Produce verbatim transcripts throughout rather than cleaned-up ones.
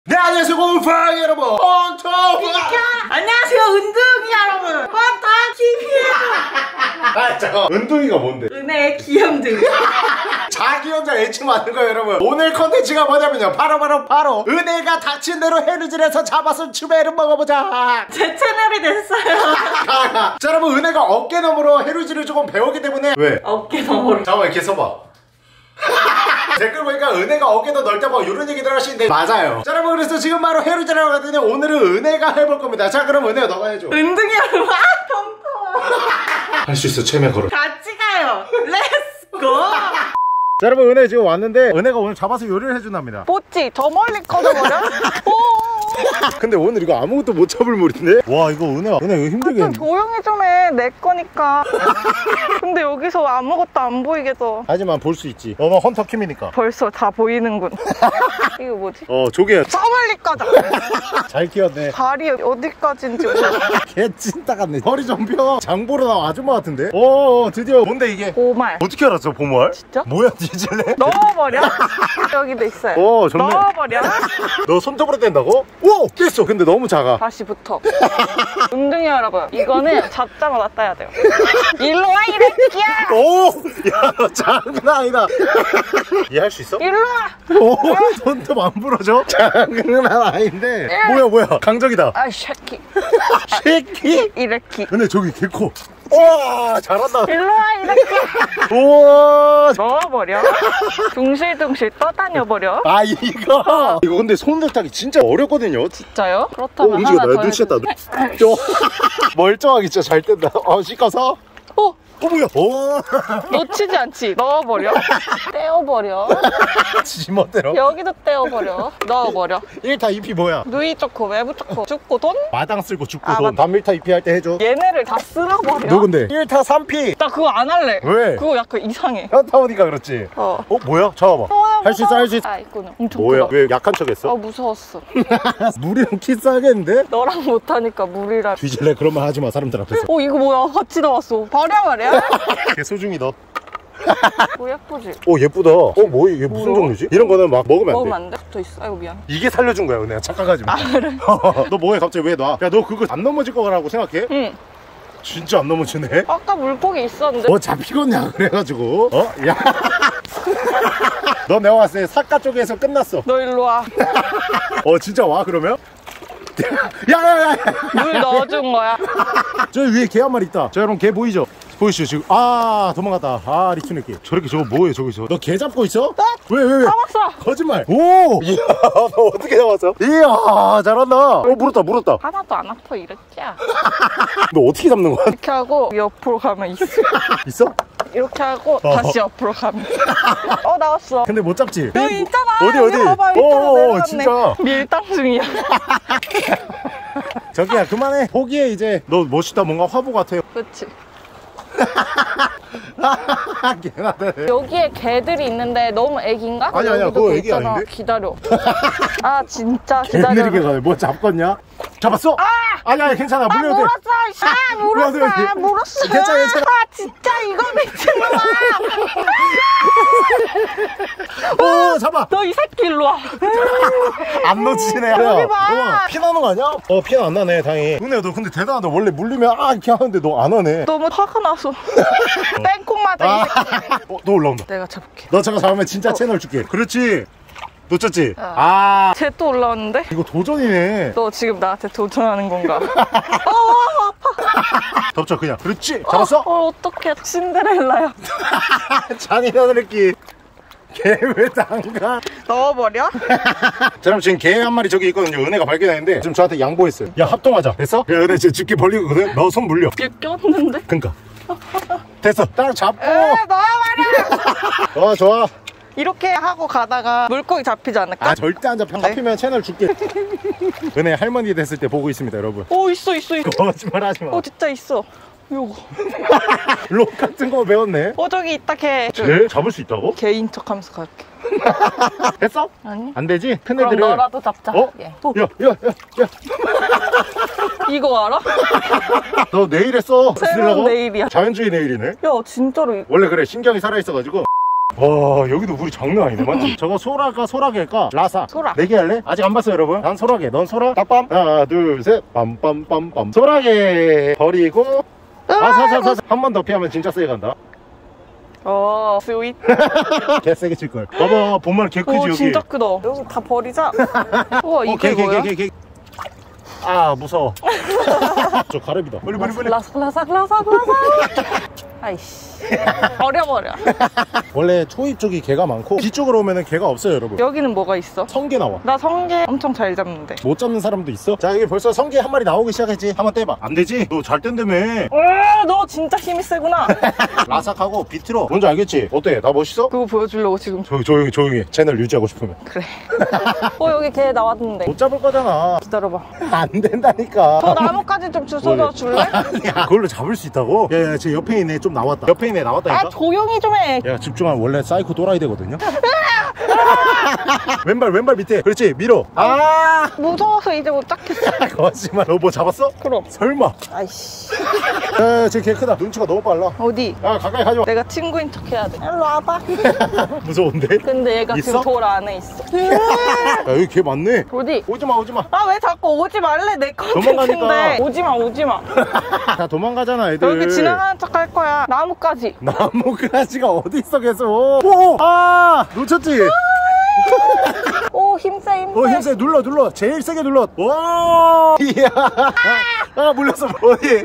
네, 안녕하세요 곰팡 여러분, 헌터 안녕하세요 은둥이 여러분, 헌터 티비예요. 아 잠깐, 은둥이가 뭔데? 은혜의 귀염둥이. 자기 혼자 애칭 맞는 거예요 여러분. 오늘 컨텐츠가 뭐냐면요, 바로 바로 바로 은혜가 닥친 대로 해루질에서 잡아서 추배를 먹어보자. 제 채널이 됐어요. 자 여러분, 은혜가 어깨너머로 해루질을 조금 배우기 때문에. 왜? 어깨 너머로. 잠깐만, 이렇게 써봐. 댓글 보니까 은혜가 어깨도 넓다 뭐 이런 얘기들 하시는데 맞아요. 자 여러분, 그래서 지금 바로 해루질하러 가더니 오늘은 은혜가 해볼 겁니다. 자 그럼 은혜가 너가 해줘. 은둥이 여러분, 아 덤터. 할 수 있어, 체면 걸어. 같이 가요. 렛츠고. 자 여러분, 은혜 지금 왔는데 은혜가 오늘 잡아서 요리를 해준답니다. 뽀찌 저 멀리 꺼져버려. 근데 오늘 이거 아무것도 못 잡을 물인데? 와, 이거 은혜야, 은혜 이거 힘들겠네. 좀 조용히 좀 해, 내 거니까. 근데 여기서 아무것도 안 보이겠어. 하지만 볼 수 있지. 너는 헌터킴이니까. 벌써 다 보이는군. 이거 뭐지? 어, 조개. 저 멀리 꺼져. 잘 키웠네. 발이 어디까지인지 몰라. 개 찐따 같네. 허리 좀 펴. 장보러 나온 아줌마 같은데? 오, 드디어. 뭔데 이게? 보말. 어떻게 알았어, 보말? 진짜? 뭐야, 뒤질래? 넣어버려. 여기도 있어요. 오, 좋네. 넣어버려. 너 손톱으로 뗀다고? 오! 깼어. 근데 너무 작아. 다시 붙어. 은둥이 여러분, 이거는 잡자마자 따야 돼요. 일로 와, 이 새끼야. 오! 야, 너 장난 아니다. 얘 할 수 있어? 일로 와. 오! 손톱 안 부러져? 장난 아닌데. 뭐야, 뭐야. 강적이다. 아, 쉐키. 새끼? 이래키. 근데 저기 개 커. 와, 잘한다. 일로 와, 이 새끼야. 우와. 넣어버려. 둥실둥실 떠다녀버려. 아, 이거. 이거 근데 손으로 타기 진짜 어렵거든요. 진짜요? 오, 그렇다면 움직였다. 하나 더 눈치챘다. 해주세요. 멀쩡하게 진짜 잘 뗀다. 어, 씻어서. 어? 어, 뭐야. 오. 놓치지 않지. 넣어버려. 떼어버려. 지멋대로. 여기도 떼어버려. 넣어버려. 일 타 이 피 뭐야? 누이 초코, 외부 초코. 죽고 돈? 마당 쓸고 죽고 아, 돈. 맞- 단밀타 이 피 할 때 해줘. 얘네를 다 쓸어버려. 누군데? 일 타 삼 피. 나 그거 안 할래. 왜? 그거 약간 이상해. 현타 오니까 그렇지. 어. 어, 뭐야? 잡아봐. 할 수 있어, 할 수 있어. 아, 이거는 엄청 뭐야? 크다. 왜 약한 척 했어? 어, 무서웠어. 물이랑 키스하겠는데? 너랑 못하니까 물이라. 뒤질래? 그런 말 하지 마, 사람들 앞에서. 어, 이거 뭐야? 같이 나왔어. 버려, 버려. 걔 소중히 너. 뭐 예쁘지? 오, 예쁘다. 어, 뭐 이게 무슨 뭐야? 종류지? 이런 거는 막 먹으면 안 돼. 먹으면 안 돼? 붙어 있어. 아이고, 미안. 이게 살려준 거야, 은혜야. 착각하지 마. 아, 그래? 너 뭐해, 갑자기 왜 놔? 야, 너 그거 안 넘어질 거라고 생각해? 응. 진짜 안 넘어지네? 아까 물고기 있었는데. 뭐 잡히겠냐, 그래가지고. 어? 야. 너 내가 봤을 때 사과 쪽에서 끝났어. 너 일로 와. 어, 진짜 와, 그러면? 야, 야, 야. 물 넣어준 거야. 저기 위에 개 한 마리 있다. 저 여러분, 개 보이죠? 보이시죠 지금? 아, 도망갔다. 아, 리치 느낌. 저렇게 저거 뭐해, 저기서? 너 개 잡고 있어? 왜, 왜, 왜? 잡았어. 거짓말. 오! 이야, 너 어떻게 잡았어? 이야, 잘한다. 어, 물었다, 물었다. 하나도 안 아파, 이랬지야. 너 어떻게 잡는 거야? 이렇게 하고 옆으로 가면 있어. 있어? 이렇게 하고 어. 다시 옆으로 가면. 어, 나왔어. 근데 못 잡지? 여기 있잖아. 어디, 여기 어디? 봐봐, 밑으로 오, 내려갔네. 진짜. 밀당 중이야. 저기야, 그만해. 보기에 이제 너 멋있다. 뭔가 화보 같아요. 그치. 개나네. 여기에 개들이 있는데 너무 애기인가? 아니, 아니야. 여기도 그거 개 애기 있잖아. 아닌데? 기다려. 아, 진짜 개 기다려. 느리게 가네. 뭐 잡겠냐? 잡았어? 아! 아니, 아니, 괜찮아. 아, 물려도 돼. 물었어. 아, 물었어. 물어도 돼. 물었어. 괜찮아, 괜찮아. 아, 진짜 이거 미친놈아. 오, 잡아. 너 이 새끼 일로 와. 안 놓치네. 여기 봐. 어, 피 나는 거 아니야? 어, 피는 안 나네, 다행히. 은혜야, 너 근데 대단하다. 원래 물리면 아, 이렇게 하는데 너 안 하네. 너무 화가 나서. 땡콩 맞아, 이 아, 새끼. 어, 너 올라온다. 내가 잡을게. 너 저거 잡으면 진짜 채널 줄게. 그렇지. 놓쳤지? 어. 아, 쟤 또 올라왔는데? 이거 도전이네. 너 지금 나한테 도전하는 건가? 어, 아파. 덮쳐, 그냥. 그렇지. 잡았어? 어, 어, 어떡해. 신데렐라야. 잔인한 느낌. 개 왜 담가? 넣어버려? 자, 그럼 지금 개 한 마리 저기 있거든요. 은혜가 발견했는데 지금 저한테 양보했어요. 야, 합동하자. 됐어? 야, 은혜 지금 집게 벌리거든. 너 손 물려. 얘 꼈는데? 그니까. 됐어. 딱 잡고. 에, 넣어버려! 좋아, 좋아. 이렇게 하고 가다가 물고기 잡히지 않을까? 아, 절대 안 잡혀. 잡히면 채널 줄게. 은혜 할머니 됐을 때 보고 있습니다, 여러분. 오, 있어, 있어, 있어. 거짓말 하지 마. 어, 진짜 있어. 요거. 록 같은 거 배웠네. 어, 저기 있다, 걔. 쟤 잡을 수 있다고? 개인 척 하면서 갈게. 됐어? 아니? 안 되지? 큰 그럼 애들은. 너라도 잡자. 어? 예. 야, 야, 야, 야. 이거 알아? 너 내일 했어. 새로운 쓰려고? 내일이야. 자연주의 내일이네. 야, 진짜로. 이- 원래 그래, 신경이 살아있어가지고. 와 여기도 물이 장난 아니네 맞지? 저거 소라가 소라게일까? 라사 소라. 내기 할래? 아직 안 봤어요 여러분. 난 소라게 넌 소라 딱밤 하나 둘셋 빰빰빰빰 소라게 버리고 아사사사 한 번 더 피하면 진짜 세게 간다. 어 스윗. 개 세게 칠걸. 봐봐 보면 개 크지 오 여기. 진짜 크다. 여기 다 버리자. 우와 이게 개, 뭐야? 개, 개, 개. 아 무서워. 저 가래비다. 빨리 빨리 빨리. 라삭 라삭 라삭 라삭. 아이씨 버려버려. 원래 초입 쪽이 개가 많고 뒤쪽으로 오면은 개가 없어요 여러분. 여기는 뭐가 있어? 성게 나와. 나 성게 엄청 잘 잡는데. 못 잡는 사람도 있어. 자 여기 벌써 성게 한 마리 나오기 시작했지. 한번 떼봐. 안 되지? 너 잘 뗀다며. 너 진짜 힘이 세구나. 라삭하고 비트로 뭔지 알겠지? 어때? 나 멋있어? 그거 보여주려고 지금. 조용히 조용히 조용히 채널 유지하고 싶으면. 그래. 어 여기 개 나왔는데. 못 잡을 거잖아. 기다려봐. 안 된다니까. 저 나무까지 좀 주워다 줄래? 아니야 그걸로 잡을 수 있다고? 야야 제 옆에 있네 좀 나왔다. 옆에 있네 나왔다니까. 아 조용히 좀 해. 야 집중하면 원래 사이코 또라이 되거든요. 왼발 왼발 밑에 그렇지 밀어. 아 무서워서 이제 못 잡겠어. 거짓말. 너 뭐 잡았어? 그럼. 설마. 아이씨. 야쟤 개 크다. 눈치가 너무 빨라. 어디? 야 가까이 가지마. 내가 친구인 척 해야 돼. 일로 와봐. 무서운데? 근데 얘가 있어? 지금 돌 안에 있어. 야 여기 개 많네. 어디? 오지마 오지마. 아 왜 자꾸 오지 말래 내 도망가니까. 컨텐츠인데. 오지마 오지마. 다 도망가잖아 애들. 여기 지나가는 척 할 거야. 나무까지. 나무가지가 어디 있어 계속. 오! 아 놓쳤지? 오 힘세 힘세. 어 힘세 눌러 눌러 제일 세게 눌러. 와 이야. 아 물렸어 어디.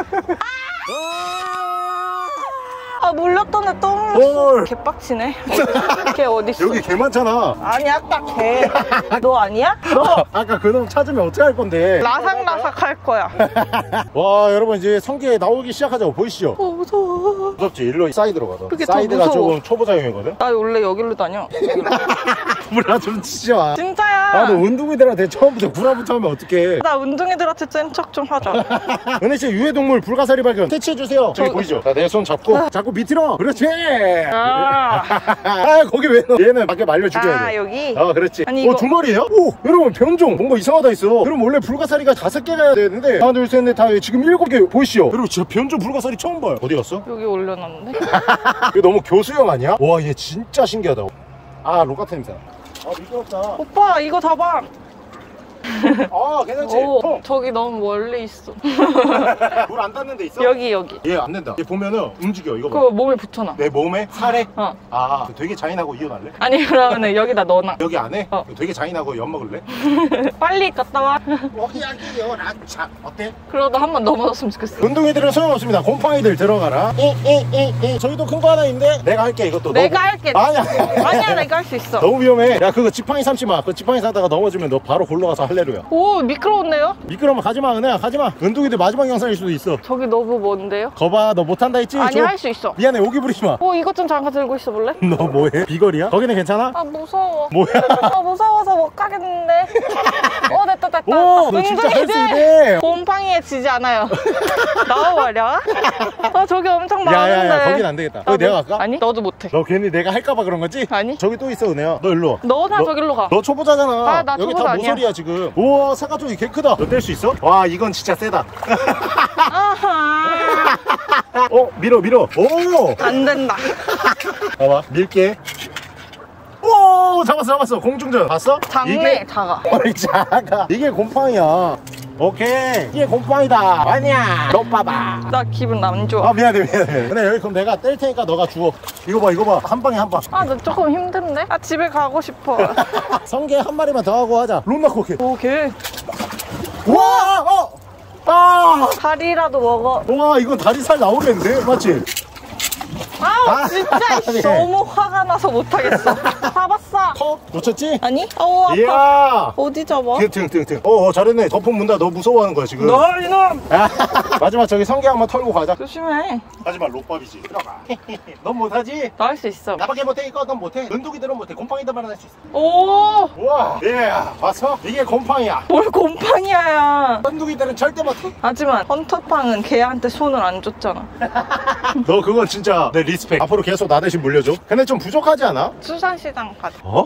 아 물렸던 애 또 헐. 물렸어. 개빡치네. 걔 어딨어? 여기 개 많잖아. 아니 아까 걔. 너 아니야? 너 아까 그놈 찾으면 어떡할 건데. 라삭라삭 할 거야. 와 여러분 이제 성게 나오기 시작하자고. 보이시죠? 어 무서워. 무섭지? 일로 사이드로 가자. 그게 더 사이드가 무서워. 조금 초보자용이거든. 나 원래 여기로 다녀. 불화 좀 치지 마. 진짜야. 아너 운동이들한테 처음부터 불화부터 하면 어떡해. 나 운동이들한테 센 척 좀 하자. 은혜 씨 유해동물 불가사리 발견. 퇴치해주세요. 저기 저- 보이죠? 자 내 손 잡고 자꾸 밑으로. 그렇지. 아, 아 거기 왜 넣어? 얘는 밖에 말려 죽여야 돼. 아 여기? 어 그렇지. 아니, 어, 이거- 두 마리예요? 오 여러분 변종 뭔가 이상하다 있어. 그럼 원래 불가사리가 다섯 개가 되는데 하나 둘 셋 넷 다 지금 일곱 개 보이시죠? 여러분 진짜 변종 불가사리 처음 봐요. 어디 갔어? 여기 올려놨는데? 이거 너무 교수형 아니야? 와 얘 진짜 신기하다. 아 로가트 냄새. 아 미끄럽다. 오빠 이거 잡아. 아 괜찮지? 오 저기 너무 멀리 있어. 물 안 닿는 데 있어? 여기 여기. 얘 안 된다. 얘 보면은 움직여 이거 봐. 그거 몸에 붙여놔. 내 몸에 살에. 어. 아 되게 잔인하고 이혼할래? 아니 그러면은 여기다 넣어놔. 여기 안에? 어. 되게 잔인하고 엿 먹을래? 빨리 갔다 와. 여기야기요 락차 어때? 그러다 한 번 넘어졌으면 좋겠어. 운동이들은 소용없습니다. 곰팡이들 들어가라. 에에에에 저희도 큰 거 하나 있는데 내가 할게 이것도. 내가 너... 할게. 아니야. 아니야 내가 할 수 있어. 너무 위험해. 야 그거 지팡이 삼지 마. 그 지팡이 사다가 넘어지면 너 바로 골로 가서 할래루야. 오 미끄러운데요? 미끄러면 가지마 은혜야 가지마. 운동이들 마지막 영상일 수도 있어. 저기 너무 먼데요? 거봐 너 못한다 했지? 아니 저- 할 수 있어. 미안해 오기 부리지 마. 오 이것 좀 잠깐 들고 있어 볼래? 너 뭐해? 비거리야? 거기는 괜찮아? 아 무서워. 뭐야? 아 무서워서 못 가겠는데. 어 됐다 됐다. 오, 너 진짜 할수 은근히 있네. 곰팡이에 지지 않아요. 나와버려. 아 저기 엄청 많은데. 야야야 거긴 안 되겠다. 거기 내가 갈까? 아니 너도 못해. 너 괜히 내가 할까봐 그런 거지? 아니. 저기 또 있어 은혜야. 너 일로 와. 너나 너- 저길로 가. 너 초보자잖아. 아, 나 여기 초보자 다 아니야. 모서리야 지금. 우와 사과 쪽이 개 크다. 너 뗄 수 있어? 와 이건 진짜 세다. 아하. 어 밀어 밀어. 오. 안 된다. 봐봐 밀게. 오 잡았어 잡았어. 공중전 봤어? 작네 이게 작아. 어이 작아. 이게 곰팡이야. 오케이 이게 곰팡이다. 아니야. 너 봐봐. 나 기분 안 좋아. 아 미안해 미안해. 근데 여기 그럼 내가 뗄 테니까 너가 주워. 이거 봐 이거 봐. 한 방에 한 방. 아 나 조금 힘든데? 아 집에 가고 싶어. 성게 한 마리만 더 하고 하자. 롬나 코케. 오케이. 와 어. 아. 다리라도 먹어. 와 이건 다리살 나오겠는데? 맞지? 아우 아, 진짜 네. 너무 화가 나서 못하겠어. 잡았어. 컵 놓쳤지? 아니? 어우 아파. 이야 어디 잡아? 등등등등 어, 어 잘했네. 덮어 문다. 너 무서워하는 거야 지금. 너 이놈. 아, 마지막 저기 성게 한번 털고 가자. 조심해. 하지만 롯밥이지. 들어가. 넌 못하지? 나 할 수 있어. 나밖에 못해 이거. 넌 못해. 은둥이들은 못해. 곰팡이들만 할 수 있어. 오. 우와 예 봤어? 이게 곰팡이야. 뭘 곰팡이야. 은둥이들은 절대 못해. 하지만 헌터팡은 걔한테 손을 안 줬잖아. 너 그건 진짜 내 리스펙. 앞으로 계속 나 대신 물려줘. 근데 좀 부족하지 않아? 수산시장 가자. 어?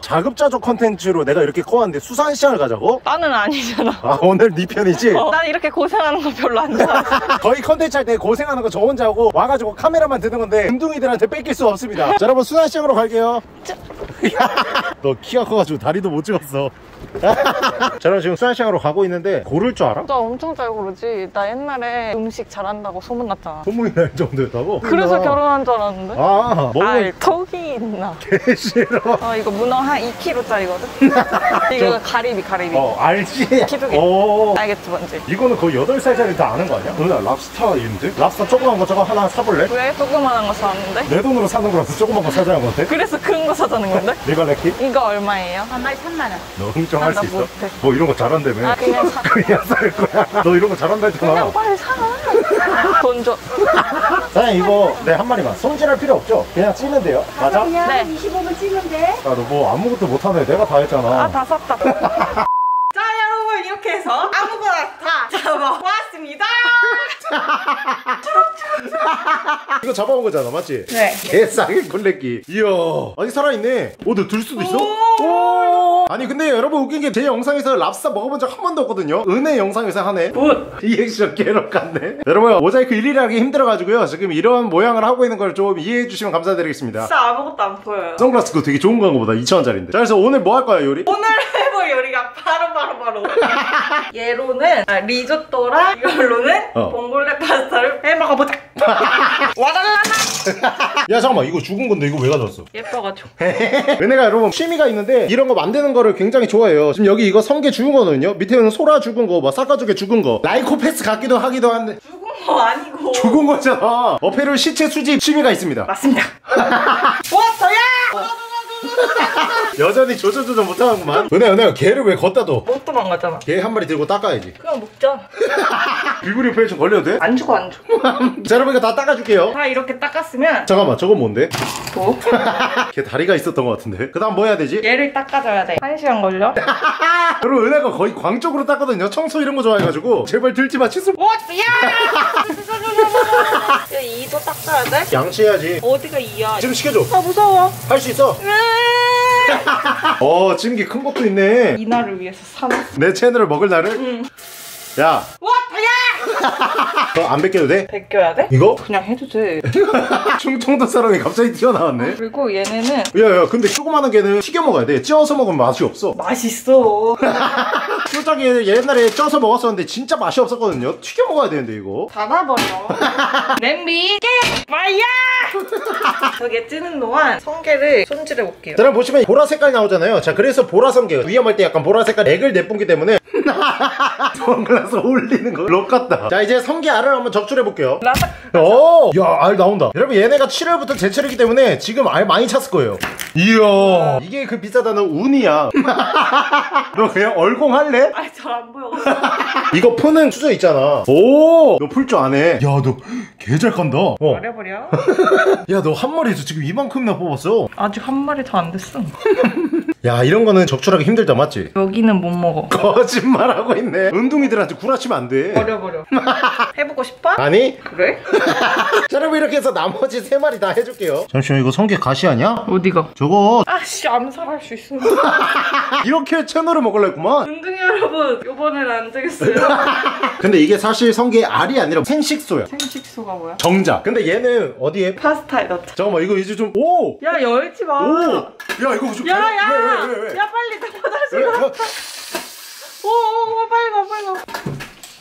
자급자족 컨텐츠로 내가 이렇게 커왔는데 수산시장을 가자고? 나는 아니잖아. 아 오늘 네 편이지? 어, 난 이렇게 고생하는 거 별로 안 좋아해. 거의 컨텐츠 할 때 고생하는 거 저 혼자 하고 와가지고 카메라만 드는 건데 운동이들한테 뺏길 수 없습니다. 자 여러분 수산시장으로 갈게요. 너 키가 커가지고 다리도 못 찍었어. 자 여러분 지금 수산시장으로 가고 있는데 고를 줄 알아? 나 엄청 잘 고르지. 나 옛날에 음식 잘한다고 소문났잖아. 소문이 날 정도였다고? 그래서 결혼한 줄 알았는데. 아 먹으면 알 턱이 있나. 개 싫어. 어 이거 문어 한 이 킬로그램짜리거든. 이거 가리비 가리비. 어 알지? 키두개. 어. 알겠지 뭔지. 이거는 거의 여덟 살짜리 다 아는 거 아니야? 누나 랍스타인데? 랍스타 조그만 거 저거 하나 사볼래? 왜 조그만한 거 사왔는데? 내 돈으로 사는 거라서 조그만 거 사자는 건데? 그래서 큰 거 사자는 건데? 리발레키? 이거 얼마예요? 한 마리 삼만 원. 너 흥정할 나 수 있어? 못해. 뭐 이런 거 잘한다며? 아 그냥 사. 그냥 살 거야. 너 이런 거 잘한다 했잖아. 그냥 빨리 사. 돈 줘. 사장님 이거 네 한 마리만 손질할 필요 없죠? 그냥 찌면 돼요. 맞아? 그냥 네. 이십오 분 찌면 돼. 아 너 뭐 아무것도 못하네. 내가 다 했잖아. 아 다 샀다. 자 여러분 이렇게 해서 아무거나 다 잡아왔습니다. 이거 잡아온 거잖아 맞지? 네. 개싸게 콜레기. 이야 아니 살아있네. 오 너 들 수도 있어? 오 아니 근데 여러분 웃긴 게 제 영상에서 랍스타 먹어본 적 한 번도 없거든요. 은혜 영상에서 하네. 굿. 리액션 개럭 같네. 여러분 모자이크 일일이 하기 힘들어가지고요 지금 이런 모양을 하고 있는 걸 좀 이해해 주시면 감사드리겠습니다. 진짜 아무것도 안 보여요. 선글라스 그거 되게 좋은 거보다 이천 원짜리인데. 자 그래서 오늘 뭐 할 거야 요리? 오늘 해볼 요리가 바로 바로 바로 얘로는 아, 리조또랑 이걸로는 어. 봉골레 파스타를 해 먹어보자. 와달라나. 야 잠깐만 이거 죽은 건데 이거 왜 가져왔어? 예뻐가지고. 은혜가 여러분 취미가 있는데 이런 거 만드는 거를 굉장히 좋아해요. 지금 여기 이거 성게 죽은 거거든요. 밑에는 소라 죽은 거, 막 삭가죽에 죽은 거, 라이코패스 같기도 하기도 한데 죽은 거 아니고. 죽은 거잖아. 어패를 시체 수집 취미가 있습니다. 맞습니다. 왔어요. 여전히 조조조조 못하는구만. 은혜 은혜가 개를 왜 걷다 둬? 못 도망가잖아. 개 한 마리 들고 닦아야지. 그냥 먹자. 비구리 오페레이션 걸려도 돼? 안 죽어 안 죽어. 자 여러분 이거 다 닦아줄게요. 다 이렇게 닦았으면 잠깐만 저건 뭔데? 뭐? 걔 다리가 있었던 것 같은데. 그 다음 뭐 해야 되지? 얘를 닦아줘야 돼. 한 시간 걸려. 여러분 은혜가 거의 광적으로 닦거든요. 청소 이런 거 좋아해가지고 제발 들지마 칫솔. 왔어요. 이도 닦아야 돼? 양치해야지. 어디가 이야? 지금 시켜줘. 아 무서워. 할 수 있어. 어 찜기 큰 것도 있네. 이날을 위해서 사놨어. 내 채널을 먹을 날을? 응. 야 왔어요. 너 안 벗겨도 돼? 벗겨야 돼? 이거? 그냥 해도 돼. 충청도 사람이 갑자기 튀어나왔네. 그리고 얘네는 야야 근데 조그마한 개는 튀겨 먹어야 돼. 찌어서 먹으면 맛이 없어. 맛있어. 솔직히 옛날에 쪄서 먹었었는데 진짜 맛이 없었거든요. 튀겨 먹어야 되는데 이거. 닫아버려. 냄비 깨 마야. 저게 찌는 동안 성게를 손질해 볼게요. 자, 여러분 보시면 보라 색깔이 나오잖아요. 자 그래서 보라 성게 위험할 때 약간 보라 색깔 액을 내뿜기 때문에 선글라스 올리는 거 록 같다. 자 이제 성게 알을 한번 적출해 볼게요. 라삭. 오, 야, 알 나온다. 여러분 얘네가 칠월부터 제철이기 때문에 지금 알 많이 찼을 거예요. 이야, 이게 그 비싸다는 운이야. 너 그냥 얼공할래? 아이 잘 안 보여. 이거 푸는 수저 있잖아. 오, 너 풀 줄 아네. 야, 너 개 잘 간다. 어. 버려버려. 야, 너 한 마리에서 지금 이만큼이나 뽑았어. 아직 한 마리 더 안 됐어. 야, 이런 거는 적출하기 힘들다, 맞지? 여기는 못 먹어. 거짓말하고 있네. 은둥이들한테 구라치면 안 돼. 버려버려. 해보고 싶어? 아니? 그래? 자, 여러분 이렇게 해서 나머지 세 마리 다 해줄게요. 잠시만, 이거 성게 가시 아니야? 어디가? 저거 아씨 암살할 수 있어. 이렇게 채널을 먹으려구만. 은둥이 여러분 요번엔 안 되겠어요. 근데 이게 사실 성게의 알이 아니라 생식소야. 생식소가 뭐야? 정자. 근데 얘는 어디에? 파스타에 넣자. 잠깐만 이거 이제 좀 오! 야 열지 마. 오! 야 이거 좀 야야. 왜, 왜, 왜, 왜? 야 빨리 다 화장실 왜? 가. 야, 오오 빨리 가 빨리 가.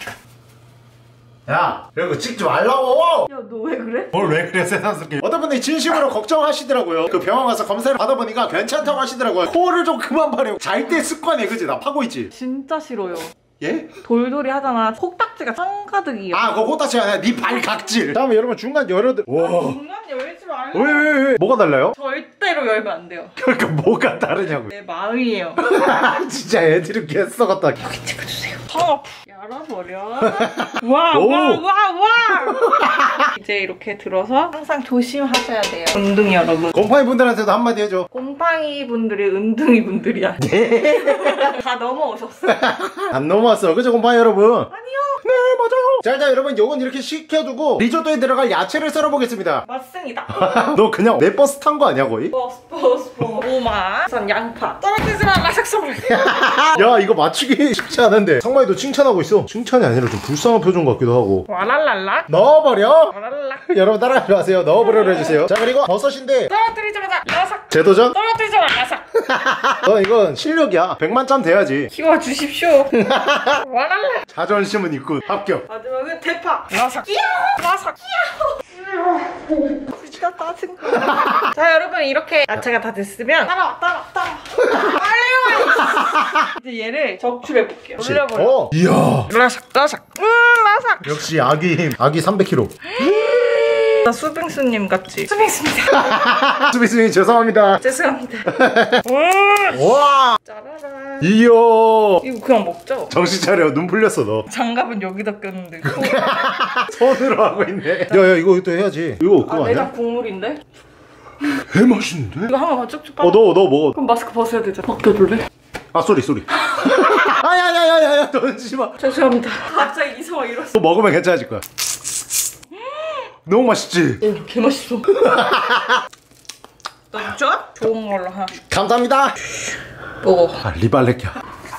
야 이거 찍지 말라고! 야 너 왜 그래? 뭘 왜 그래 세상스럽게. 어떤 분이 진심으로 걱정하시더라고요. 그 병원 가서 검사를 받아보니까 괜찮다고 하시더라고요. 코를 좀 그만 파려. 잘 때 습관이 그지? 나 파고 있지? 진짜 싫어요. 예? 돌돌이 하잖아. 콕딱지가 한가득이야. 아 그거 꽃다치 아니야. 네 발각질. 다음에 여러분 중간 열어드. 와. 중간 열지 말라. 왜 왜 왜? 뭐가 달라요? 절대로 열면 안 돼요. 그러니까 뭐가 다르냐고. 내 마음이에요. 진짜 애들이 개썩었다. 여기 찍어주세요. 아, 열어버려. 와, 오. 와, 와, 와. 이제 이렇게 들어서 항상 조심하셔야 돼요. 은둥이 여러분. 곰팡이 분들한테도 한마디 해줘. 곰팡이 분들이 은둥이 분들이야. 다 넘어오셨어. 안 넘어왔어. 그죠 곰팡이 여러분? 아니요. 네 맞아요. 자 일단 여러분 요건 이렇게 식혀두고 리조또에 들어갈 야채를 썰어보겠습니다. 맞습니다. 너 그냥 내 버스 탄 거 아니야 거의? 버스 버스 버스 오마 선 양파 떨어지지 말라 삭삭. 야 이거 맞추기 쉽지 않은데 상만이 너 칭찬하고 있어. 칭찬이 아니라 좀 불쌍한 표정 같기도 하고. 와랄랄라 넣어버려. 와랄랄라. 여러분 따라하지 마세요. 넣어버려 해주세요. 자 그리고 버섯인데 떨어뜨리자마자 라삭. 재도전? 떨어뜨리자마자 라삭. 너 이건 실력이야. 백만 점 돼야지. 키워주십시오. 와랄라. 자존심은 있군. 합격. 마지막은 대파 라삭. 끼야 라삭. 끼야. 진짜 짜증나. 자 여러분 이렇게 야채가 다 됐으면 따라와 따라와 따라와. 빨리 와. 이제 얘를 적출해볼게요. 돌려버려. 어. 이야 라삭 라삭. 음 라삭. 역시 아기 힘. 아기 삼백 킬로그램. 나 수빙수님 같지? 수빙수입니다. 수비수님 죄송합니다. 죄송합니다. 와 짜라란. 이야 이거 그냥 먹죠? 정신 차려. 눈 풀렸어 너. 장갑은 여기다 꼈는데. 손으로 하고 있네. 야야 이거 또 해야지. 이거 그거 아, 아니야? 내장 국물인데? 개 맛있는데? 이거 한번 쭉쭉 빨아. 어 너 너 먹어. 그럼 마스크 벗어야 되잖아. 벗겨줄래? 아 쏘리 쏘리. 아야야야야야 던지지 마. 죄송합니다. 갑자기 이성아 이랬어. 또 먹으면 괜찮아질 거야. 너무 맛있지? 오, 개 맛있어. 너 진짜? 좋은 걸로 하나. 감사합니다. 먹어. 아 리발레키야.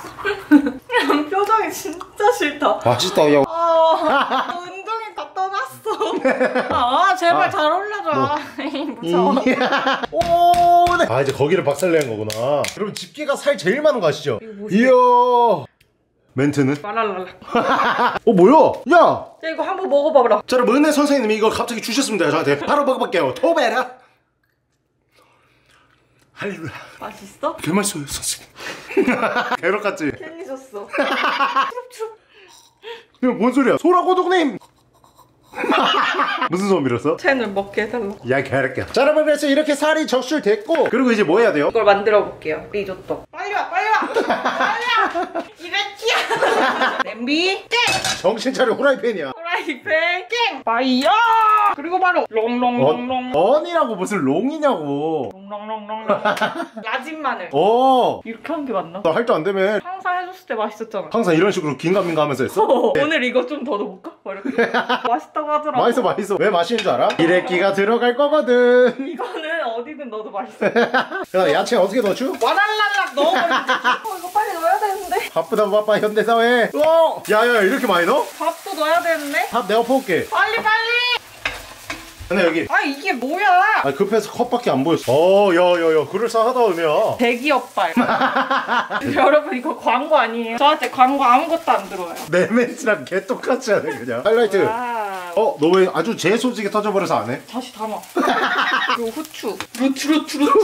표정이 진짜 싫다. 맛있다 야. 아, 운동이 다 떠났어. 아, 제발 아, 잘 올려줘. 무서워. 오, 네. 아 이제 거기를 박살내는 거구나. 여러분 집게가 살 제일 많은 거 아시죠? 이야. 멘트는? 말랄랄라. 어 뭐야? 야! 야 이거 한번 먹어봐라. 자 여러분 은혜 선생님이 이거 갑자기 주셨습니다 저한테. 바로 먹어볼게요. 토베라. 할렐루야. 맛있어? 개 맛있어요 선생님. 개록 같지? 캔디 줬어. 추룩추룩. 이거 뭔 소리야? 소라고독님. 무슨 소음 밀었어? 채널 먹게 해달라. 야 개랄게. 자 여러분 그래서 이렇게 살이 적출됐고 그리고 이제 뭐 해야 돼요? 이걸 만들어 볼게요. 리조또. 빨리 와 빨리 와. 빨리 와. 이랬지야. 냄비 깽. 정신 차려. 후라이팬이야. 프라이팬 깽. 파이어. 그리고 바로 롱롱롱롱. 어, 언이라고 무슨 롱이냐고. 롱롱롱롱. 라진 마늘. 어. 이렇게 한 게 맞나? 너 할 줄 안 되면 항상 해줬을 때 맛있었잖아. 항상 이런 식으로 긴가민가 하면서 했어? 오늘 이거 좀 더 넣어볼까? 뭐 이렇게. 맛있다고 하더라고. 맛있어 맛있어. 왜 맛있는 줄 알아? 이래끼가 들어갈 거거든. 이거는 어디든 넣어도 맛있어. 그럼 야채 어떻게 넣어줘? 와랄랄락 넣어버리지. 어, 이거 빨리 넣어야 되는데. 바쁘다 바빠 현대사회. 어! 야야 이렇게 많이 넣어? 밥도 넣어야 되는데. 밥 내가 퍼올게. 빨리 빨리. 근데 여기 아 이게 뭐야? 아 급해서 컵밖에 안 보였어. 어 야야야 그럴싸하다 의미야. 대기업발. 여러분 이거 광고 아니에요. 저한테 광고 아무것도 안 들어와요. 내 멘트랑 개 똑같지 않아 그냥. 하이라이트. 와우. 어 너 왜 아주 재소지게 터져버려서 안 해? 다시 담아. 그리고 후추. 루추 루추 루추.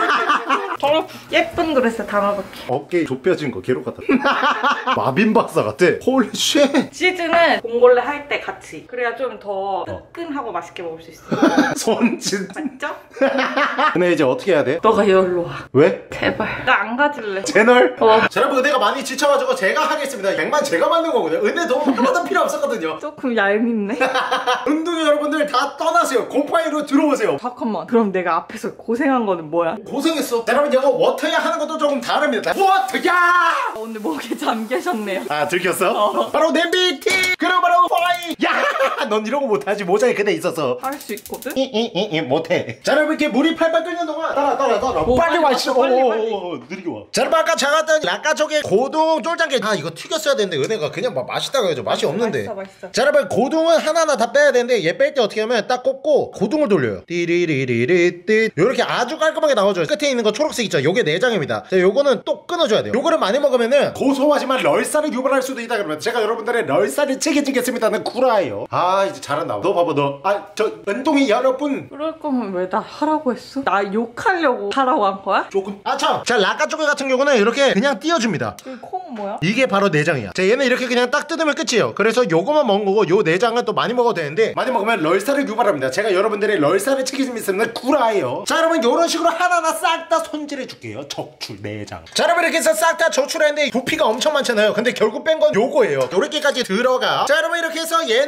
저런 예쁜 그릇에 담아볼게. 어깨 좁혀진 거 괴롭 같다. 마빈 박사 같아. 홀리 쉣. 치즈는 봉골레 할 때 같이. 그래야 좀 더 뜨끈하고 맛있게 먹을 수 있어. 손 진짜. 맞죠? 근데 이제 어떻게 해야 돼? 너가 여기로 와. 왜? 제발. 나 안 가질래. 채널? 어. 자, 여러분 은혜가 많이 지쳐가지고 제가 하겠습니다. 백만 제가 만든 거거든요. 은혜 도움 하나도 필요 없었거든요. 조금 얄밉네. 은둥이 여러분들 다 떠나세요. 곰팡이로 들어오세요. 잠깐만. 그럼 내가 앞에서 고생한 거는 뭐야? 고생했어. 자, 여러분 이거 워터야 하는 것도 조금 다릅니다. 워터야! 오늘 목에 잠 계셨네요. 아 들켰어? 어. 바로 냄비티. 그리고 바로 파이. 야! 넌 이런 거 못하지. 모자에 그대 있어서. 할 수 있거든? 이이이 못해. 자 여러분 이렇게 물이 팔팔 끓는 동안 따라 따라 따라 오, 빨리 빨리 와시죠. 왔어, 빨리, 빨리. 느리게 와. 자 여러분 아까 작았던 락가족의 고동 쫄짱게 아 이거 튀겼어야 되는데 은혜가 그냥 막 맛있다고 해줘. 맛이 없는데. 맛있어 맛있어. 자 여러분 고동은 하나하나 다 빼야 되는데 얘 뺄 때 어떻게 하면 딱 꼽고 고동을 돌려요. 띠리리리리띠 요렇게 아주 깔끔하게 나와줘요. 끝에 있는 거 초록색 있죠? 요게 내장입니다. 자 요거는 또 끊어줘야 돼요. 요거를 많이 먹으면은 고소하지만 럴살을 유발할 수도 있다 그러면 제가 여러분들의 럴살을 책임지겠습니다는 구라예요. 아 이제 잘한다. 너 봐봐 너. 아 저 은동이 여러분. 그럴 거면 왜 나 하라고 했어? 나 욕하려고 하라고 한 거야? 조금 아참. 자 락가쪽에 같은 경우는 이렇게 그냥 띄워줍니다. 이 콩은 뭐야? 이게 바로 내장이야. 자 얘는 이렇게 그냥 딱 뜯으면 끝이에요. 그래서 요거만 먹은 거고 요 내장은 또 많이 먹어도 되는데 많이 먹으면 럴살을 유발합니다. 제가 여러분들의 럴살을 책임지는 구라예요. 자 여러분 요런 식으로 하나하나 싹 다 손질해 줄게요. 적출 내장. 자 여러분 이렇게 해서 싹 다 적출했는데 부피가 엄청 많잖아요. 근데 결국 뺀 건 요거예요. 요렇게까지 들어가. 자 여러분 이렇게 해서 얘네를 싹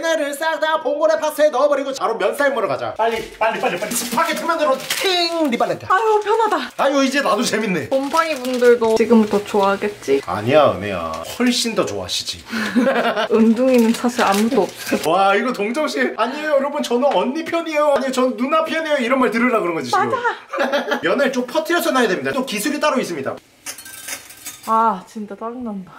싹다 봉골레 파스타에 넣어버리고 바로 면삶으로 가자. 빨리 빨리 빨리 빨리 스파게티 면으로 팅 리발렌타. 아유 편하다. 아유 이제 나도 재밌네. 곰팡이 분들도 지금부터 좋아하겠지? 아니야 은혜야, 훨씬 더 좋아하시지. 은둥이는 사실 아무도 없어. 와 이거 동정씨 아니에요 여러분, 저는 언니 편이에요, 아니 전 누나 편이에요, 이런 말 들으려고 그런 거지 지금. 맞아. 면을 좀 퍼뜨려서 놔야 됩니다. 또 기술이 따로 있습니다. 아 진짜 짜증난다.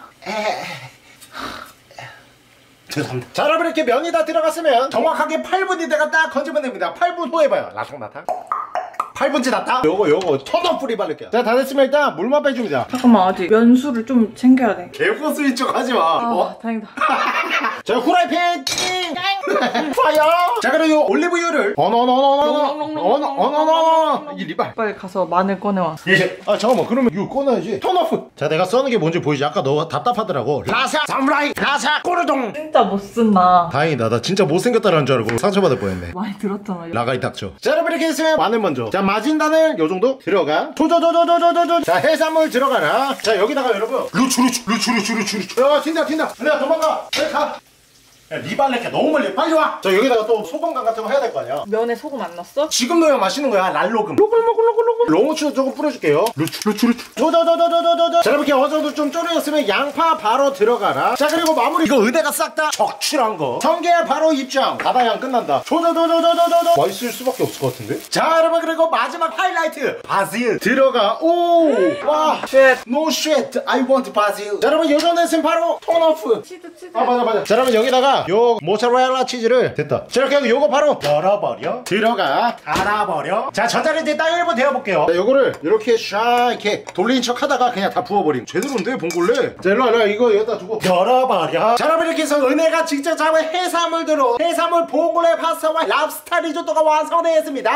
죄송합니다. 자 여러분, 이렇게 면이 다 들어갔으면 정확하게 팔 분이 내가 딱 건지면 됩니다. 팔 분 후에 봐요. 라탕라탕 팔 분 지났다. 요거 요거 턴업 뿌리 바를게요. 자 다 됐으면 일단 물만 빼줍니다. 잠깐만, 아직 면수를 좀 챙겨야 돼. 개고수인 척 하지마. 아 어? 다행이다. 자 후라이팬 파이어. 자 그리고 올리브유를 어너너너너너너너너너너 이 리발. 빨리 가서 마늘 꺼내와. 예. 아 잠깐만, 그러면 이거 꺼놔야지. 턴오프. 자 내가 써는 게 뭔지 보이지? 아까 너 답답하더라고. 라사 사무라이 라사 꼬르동. 진짜 못 쓴다. 다행이다. 나 진짜 못생겼다는 줄 알고 상처받을 뻔했네. 많이 들었잖아. 라가이 닥쳐. 자 여러분, 이렇게 했으면 마늘 먼저. 자 마진단을 요정도 들어가. 조조조조조조조. 자 해산물 들어가라. 자 여기다가 여러분 루추 루추 루추 루추 루추 루추. 야 튄다 튄다. 내가 도망가. 빨리 가. 야 리발레게 너무 멀리 빨리 와. 자 여기다가 또 소금간 같은 거 해야 될 거 아니야. 면에 소금 안 넣었어? 지금 넣어야 맛있는 거야. 랄로금. 로글로글로글로글. 롱후추 조금 뿌려줄게요. 루추 루추 루추. 조조조조조조조. 자 이렇게 어느 정도 좀 졸여졌으면 양파 바로 들어가라. 자 그리고 마무리. 이거 은혜가 싹 다 적출한 거. 성게 바로 입장. 바다양 끝난다. 조조조조조조조. 맛있을 수밖에 없을 것 같은데. 자 여러분, 그리고 마지막 하이라이트 바질 들어가. 오. 와. 쉣. No shit. I want basil. 자 여러분, 요정도 했으면 바로 턴오프. 치즈 치즈. 아 맞아 맞아. 자 여러분, 여기다가 요 모짜렐라 치즈를 됐다. 자 이렇게 하고 요거 바로 열어버려. 들어가. 알아버려. 자 전자레인지에 딱 일 분 데워볼게요. 자 요거를 이렇게 샤 이렇게 돌린 척 하다가 그냥 다 부어버림. 제대로인데 봉골레. 자 일로와 일로와, 이거 여기다 두고 열어버려. 자 여러분, 이렇게 해서 은혜가 직접 잡은 해산물들로 해산물 봉골레 파스타와 랍스타 리조또가 완성되었습니다.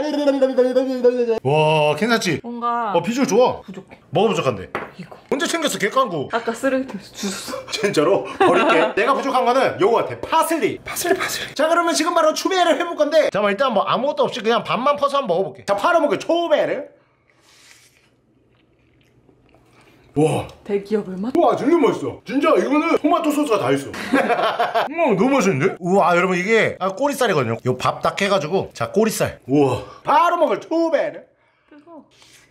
와 괜찮지? 뭔가 어 비주얼 좋아. 부족해. 뭐가 부족한데? 이거. 언제 챙겼어 객관구. 아까 쓰레기통에서 주웠어. 진짜로? 버릴게. 내가 부족한 거는 요거 같아. 파슬리. 파슬리 파슬리. 자 그러면 지금 바로 추베를 해볼 건데, 잠깐만 일단 뭐 아무것도 없이 그냥 밥만 퍼서 한번 먹어볼게. 자 팔아먹을 초베를. 와 대기업을 맛? 와 진짜 맛있어. 진짜 이거는 토마토 소스가 다 있어. 음 너무 맛있는데? 우와 여러분, 이게 아, 꼬리살이거든요. 요 밥 딱 해가지고. 자 꼬리살. 우와 바로 먹을 초베를. 그래서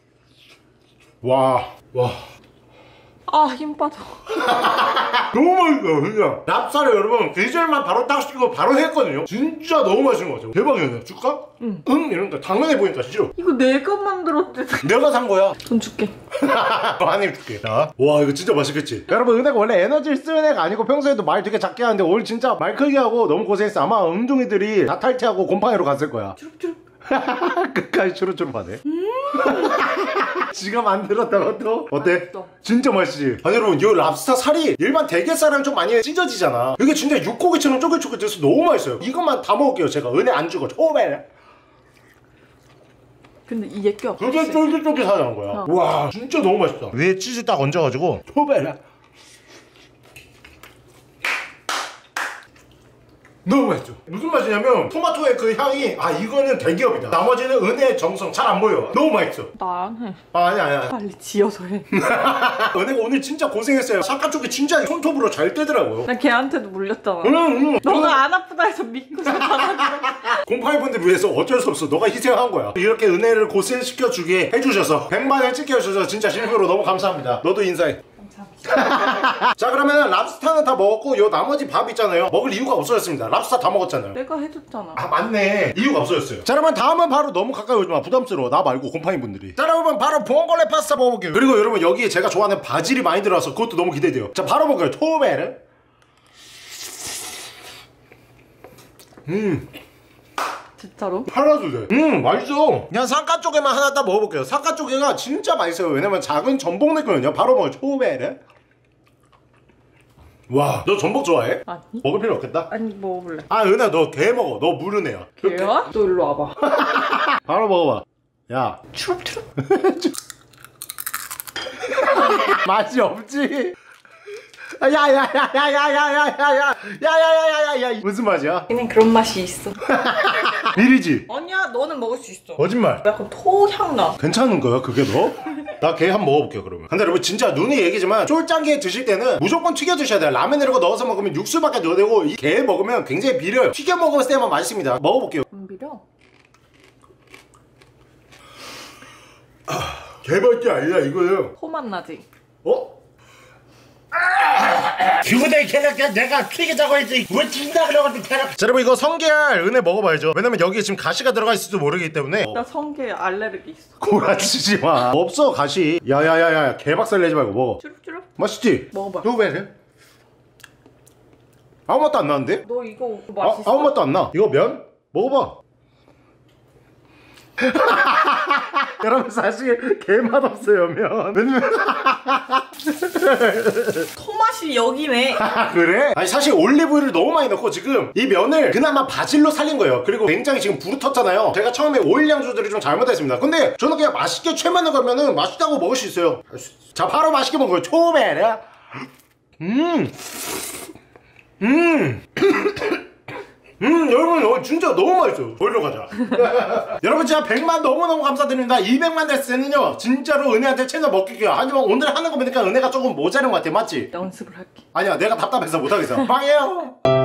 와 와. 아 힘 빠져. 너무 맛있어요 진짜. 랍스타를 여러분 비주얼만 바로 딱 시키고 바로 했거든요. 진짜 너무 맛있는 거 같아요. 대박이네. 줄까? 응. 응? 이런다. 당면에 보니까 싫어. 이거 내가 만들었대. 내가 산 거야. 돈 줄게. 많이 줄게. 자. 와 이거 진짜 맛있겠지. 여러분 은혜가 원래 에너지를 쓰는 애가 아니고 평소에도 말 되게 작게 하는데 오늘 진짜 말 크게 하고 너무 고생했어. 아마 음둥이들이 다 탈퇴하고 곰팡이로 갔을 거야. 주룩주룩. 끝까지 추루추루하네. 음 지가 만들었다고 또? 어때? 맛있어. 진짜 맛있지? 아니 여러분, 이 랍스타 살이 일반 대게살은 좀 많이 찢어지잖아. 이게 진짜 육고기처럼 쪼글쪼글해서 너무 맛있어요. 이것만 다 먹을게요 제가. 은혜 안 주고 초베. 근데 이게 껴. 그게 쫄깃쫄깃하다는 거야. 어. 와 진짜 너무 맛있다. 위에 치즈 딱 얹어가지고 초베. 너무 맛있죠? 무슨 맛이냐면 토마토의 그 향이, 아 이거는 대기업이다. 나머지는 은혜의 정성 잘 안 보여. 너무 맛있어. 나 안 해. 아 아니 아니 아니. 빨리 지어서 해. 은혜가 오늘 진짜 고생했어요. 삭가 쪽이 진짜 손톱으로 잘 떼더라고요. 나 걔한테도 물렸잖아. 응, 응. 너가 안 아프다 해서 믿고 전화하더라고. 곰팡이 분들 위해서 어쩔 수 없어. 너가 희생한 거야. 이렇게 은혜를 고생시켜주게 해주셔서 백만을 찍혀주셔서 진짜 실수로 너무 감사합니다. 너도 인사해. 자 그러면 랍스타는 다 먹었고 요 나머지 밥 있잖아요. 먹을 이유가 없어졌습니다. 랍스타 다 먹었잖아요. 내가 해줬잖아. 아 맞네. 이유가 없어졌어요. 자 여러분, 다음은 바로 너무 가까이 오지 마. 부담스러워. 나 말고 곰팡이 분들이. 자 여러분, 바로 봉골레 파스타 먹어볼게요. 그리고 여러분, 여기에 제가 좋아하는 바질이 많이 들어와서 그것도 너무 기대돼요. 자 바로 먹어요. 토베르. 음 진짜로? 하나도 돼. 음 맛있어. 그냥 상가 쪽에만 하나 딱 먹어볼게요. 상가 쪽에가 진짜 맛있어요. 왜냐면 작은 전복 냈거든요. 바로 먹어요. 초베르. 와, 너 전복 좋아해? 아니. 먹을 필요 없겠다. 아니 먹어볼래. 아 은혜야, 너 게 먹어. 너 물은 애야. 걔야? 너 일로 와봐. 바로 먹어봐. 야 추룩추룩. 맛이 없지. 야야야야야야야야야야야야야야야 무슨 맛이야? 그냥 그런 맛이 있어. 미리지? 아니야, 너는 먹을 수 있어. 거짓말. 약간 토향 나. 괜찮은 거야 그게 너? 나 게 한번 먹어볼게요 그러면. 근데 여러분 진짜 눈이 얘기지만 쫄짱게 드실 때는 무조건 튀겨 드셔야 돼요. 라면 이런 거 넣어서 먹으면 육수밖에 넣어야 되고 이 게 먹으면 굉장히 비려요. 튀겨 먹으면 때만 맛있습니다. 먹어볼게요. 안 비려? 개발게 아니라 이거요. 코맛 나지? 어? 기분에 캐럿 내가 튀기자고 했지 왜 튀긴다 그래가지고 캐럿. 자 여러분 이거 성게알 은혜 먹어봐야죠. 왜냐면 여기에 지금 가시가 들어가 있을지도 모르기 때문에. 나 성게 알레르기 있어. 고라치지 마. 없어 가시. 야야야야 개박살 내지 말고 먹어. 쭈룩쭈룩? 맛있지? 먹어봐. 이거 왜 이래? 아무 맛도 안 나는데? 너 이거 아, 맛있어? 아무 맛도 안 나. 이거 면? 먹어봐. 여러분 사실 개맛 없어요 면. 왜냐면 토맛이 여기네. 아 그래? 아니 사실 올리브유를 너무 많이 넣고 지금 이 면을 그나마 바질로 살린 거예요. 그리고 굉장히 지금 불이 텄잖아요. 제가 처음에 오일량 조절을 좀 잘못했습니다. 근데 저는 그냥 맛있게 최면을 가면은 맛있다고 먹을 수 있어요. 자 바로 맛있게 먹어요. 초베르. 음. 음. 음 여러분 어, 진짜 너무 맛있어요. 보이러 가자. 여러분 진짜 백만 너무너무 감사드립니다. 이백만 됐을 때는요 진짜로 은혜한테 채널 먹길게요. 하지만 오늘 하는 거 보니까 은혜가 조금 모자른 것 같아. 맞지? 연습을 할게. 아니야 내가 답답해서 못하겠어. 빵해요.